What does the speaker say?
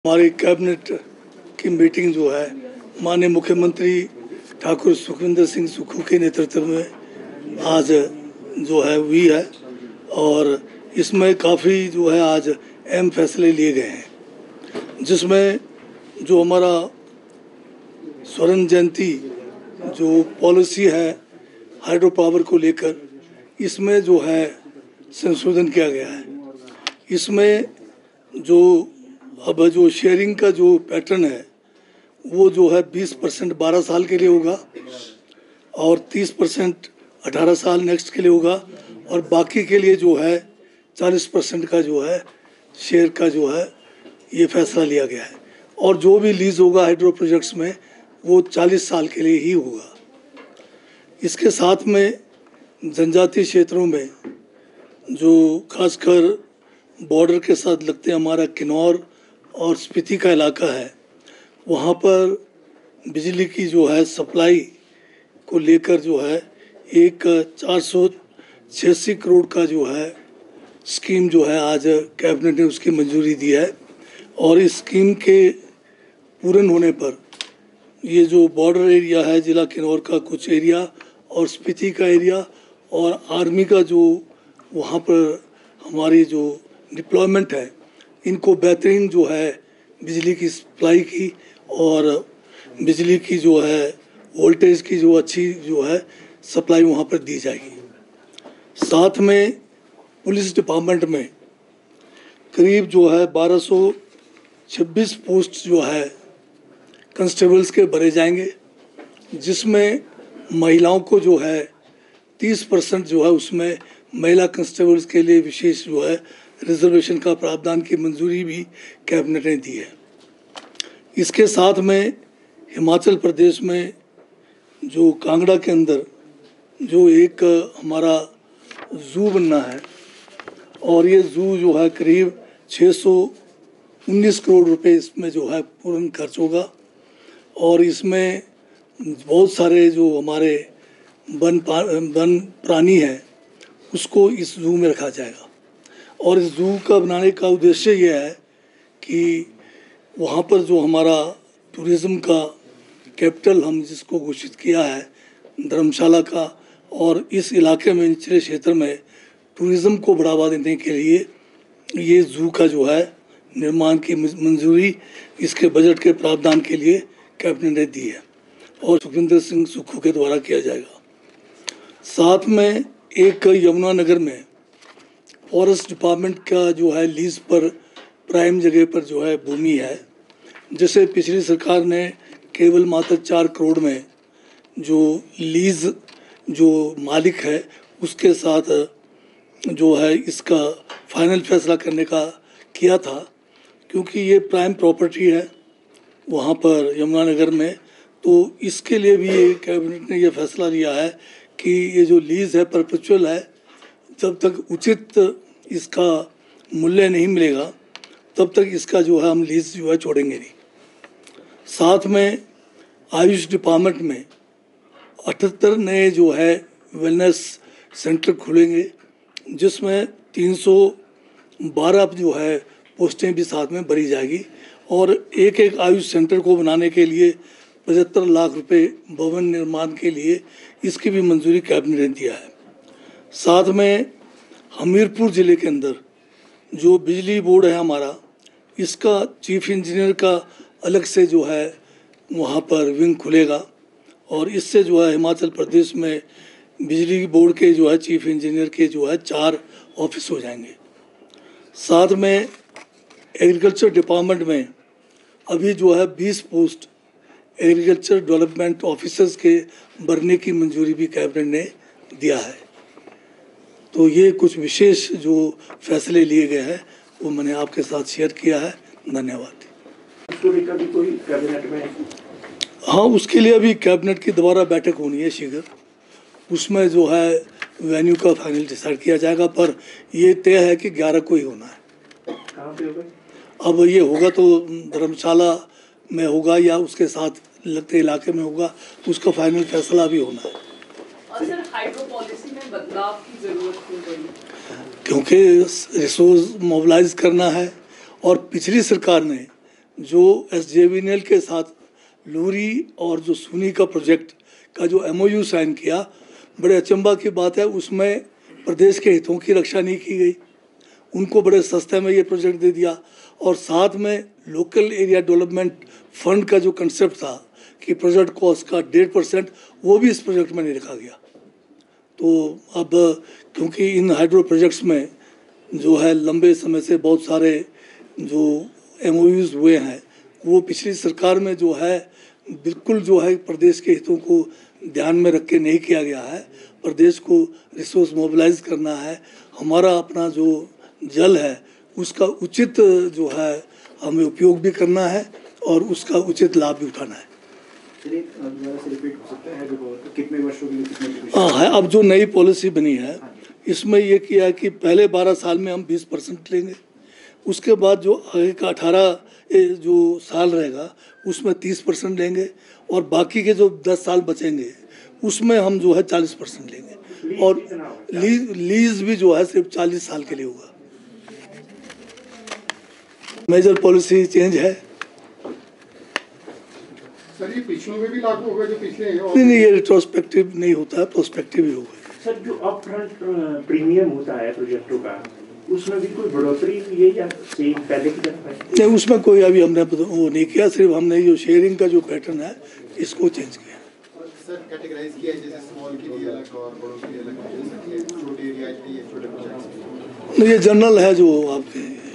हमारी कैबिनेट की मीटिंग जो है माननीय मुख्यमंत्री ठाकुर सुखविंदर सिंह सुक्खू के नेतृत्व में आज जो है हुई है और इसमें काफ़ी जो है आज अहम फैसले लिए गए हैं, जिसमें जो हमारा स्वर्ण जयंती जो पॉलिसी है हाइड्रो पावर को लेकर, इसमें जो है संशोधन किया गया है। इसमें जो अब जो शेयरिंग का जो पैटर्न है वो जो है 20% 12 साल के लिए होगा और 30% 18 साल नेक्स्ट के लिए होगा और बाकी के लिए जो है 40% का जो है शेयर का जो है ये फैसला लिया गया है। और जो भी लीज होगा हाइड्रो प्रोजेक्ट्स में वो 40 साल के लिए ही होगा। इसके साथ में जनजातीय क्षेत्रों में जो खासकर बॉर्डर के साथ लगते हमारा किन्नौर और स्पीति का इलाका है, वहाँ पर बिजली की जो है सप्लाई को लेकर जो है एक 486 करोड़ का जो है स्कीम जो है आज कैबिनेट ने उसकी मंजूरी दी है। और इस स्कीम के पूर्ण होने पर ये जो बॉर्डर एरिया है जिला किन्नौर का कुछ एरिया और स्पीति का एरिया और आर्मी का जो वहाँ पर हमारी जो डिप्लॉयमेंट है, इनको बेहतरीन जो है बिजली की सप्लाई की और बिजली की जो है वोल्टेज की जो अच्छी जो है सप्लाई वहाँ पर दी जाएगी। साथ में पुलिस डिपार्टमेंट में करीब जो है 1226 पोस्ट जो है कांस्टेबल्स के भरे जाएंगे, जिसमें महिलाओं को जो है 30% जो है उसमें महिला कांस्टेबल्स के लिए विशेष जो है रिजर्वेशन का प्रावधान की मंजूरी भी कैबिनेट ने दी है। इसके साथ में हिमाचल प्रदेश में जो कांगड़ा के अंदर जो एक हमारा जू बनना है और ये जू जो है करीब 619 करोड़ रुपए इसमें जो है पूर्ण खर्च होगा और इसमें बहुत सारे जो हमारे वन प्राणी हैं उसको इस जू में रखा जाएगा। और इस जू का बनाने का उद्देश्य ये है कि वहाँ पर जो हमारा टूरिज़्म का कैपिटल हम जिसको घोषित किया है धर्मशाला का, और इस इलाके में निचले क्षेत्र में टूरिज़्म को बढ़ावा देने के लिए ये जू का जो है निर्माण की मंजूरी इसके बजट के प्रावधान के लिए कैबिनेट ने दी है और सुखविंदर सिंह सुक्खू के द्वारा किया जाएगा। साथ में एक यमुनानगर में फॉरेस्ट डिपार्टमेंट का जो है लीज पर प्राइम जगह पर जो है भूमि है, जिसे पिछली सरकार ने केवल मात्र 4 करोड़ में जो लीज जो मालिक है उसके साथ जो है इसका फाइनल फैसला करने का किया था, क्योंकि ये प्राइम प्रॉपर्टी है वहाँ पर यमुनानगर में। तो इसके लिए भी ये कैबिनेट ने ये फैसला लिया है कि ये जो लीज है परपेचुअल है, जब तक उचित इसका मूल्य नहीं मिलेगा तब तक इसका जो है हम लीज जो है छोड़ेंगे नहीं। साथ में आयुष डिपार्टमेंट में 78 नए जो है वेलनेस सेंटर खुलेंगे, जिसमें 312 जो है पोस्टें भी साथ में भरी जाएगी और एक आयुष सेंटर को बनाने के लिए 75 लाख रुपए भवन निर्माण के लिए इसकी भी मंजूरी कैबिनेट ने दिया है। साथ में हमीरपुर ज़िले के अंदर जो बिजली बोर्ड है हमारा, इसका चीफ इंजीनियर का अलग से जो है वहाँ पर विंग खुलेगा और इससे जो है हिमाचल प्रदेश में बिजली बोर्ड के जो है चीफ इंजीनियर के जो है 4 ऑफिस हो जाएंगे। साथ में एग्रीकल्चर डिपार्टमेंट में अभी जो है 20 पोस्ट एग्रीकल्चर डेवलपमेंट ऑफिसर्स के भरने की मंजूरी भी कैबिनेट ने दिया है। तो ये कुछ विशेष जो फैसले लिए गए हैं वो मैंने आपके साथ शेयर किया है। धन्यवाद। उसको लेकर भी कोई कैबिनेट में? हाँ, उसके लिए अभी कैबिनेट की दोबारा बैठक होनी है शीघ्र, उसमें जो है वेन्यू का फाइनल डिसाइड किया जाएगा, पर ये तय है कि 11 को ही होना है। कहाँ पे होगा? अब ये होगा तो धर्मशाला में होगा या उसके साथ लगते इलाके में होगा, उसका फाइनल फैसला भी होना है। और सर हाइड्रो पॉलिसी में बदलाव की जरूरत क्यों पड़ी? क्योंकि रिसोर्स मोबिलाइज करना है और पिछली सरकार ने जो SJVN के साथ लूरी और जो सुनी का प्रोजेक्ट का जो MOU साइन किया, बड़े अचंभा की बात है, उसमें प्रदेश के हितों की रक्षा नहीं की गई। उनको बड़े सस्ते में ये प्रोजेक्ट दे दिया और साथ में लोकल एरिया डेवलपमेंट फंड का जो कंसेप्ट था कि प्रोजेक्ट कॉस्ट का 1.5% वो भी इस प्रोजेक्ट में नहीं रखा गया। तो अब क्योंकि इन हाइड्रो प्रोजेक्ट्स में जो है लंबे समय से बहुत सारे जो MOUs हुए हैं, वो पिछली सरकार में जो है बिल्कुल जो है प्रदेश के हितों को ध्यान में रख के नहीं किया गया है। प्रदेश को रिसोर्स मोबिलाइज करना है, हमारा अपना जो जल है उसका उचित जो है हमें उपयोग भी करना है और उसका उचित लाभ भी उठाना है। कितने वर्षों के लिए कितने हाँ है, अब जो नई पॉलिसी बनी है इसमें ये किया है कि पहले 12 साल में हम 20% लेंगे, उसके बाद जो आगे का 18 जो साल रहेगा उसमें 30% लेंगे और बाकी के जो 10 साल बचेंगे उसमें हम जो है 40% लेंगे और लीज भी जो है सिर्फ 40 साल के लिए होगा। मेजर पॉलिसी चेंज है। सर ये पिछलों में भी लागू होगा जो पिछले नहीं, ये रिट्रोस्पेक्टिव नहीं होता है, प्रोस्पेक्टिव ही होगा। सर जो अपफ्रंट प्रीमियम होता है प्रोजेक्टों का, उसमें भी कोई बढ़ोतरी हुई है या सेम पहले की तरह है? नहीं, उसमें कोई अभी हमने वो नहीं किया, सिर्फ हमने जो शेयरिंग का जो पैटर्न है इसको चेंज किया। सर कैटेगराइज किया है, जैसे स्मॉल के लिए अलग और बड़ों के लिए अलग, छोटे एरिया के लिए छोटे प्रोजेक्ट्स। ये जनरल है जो आपके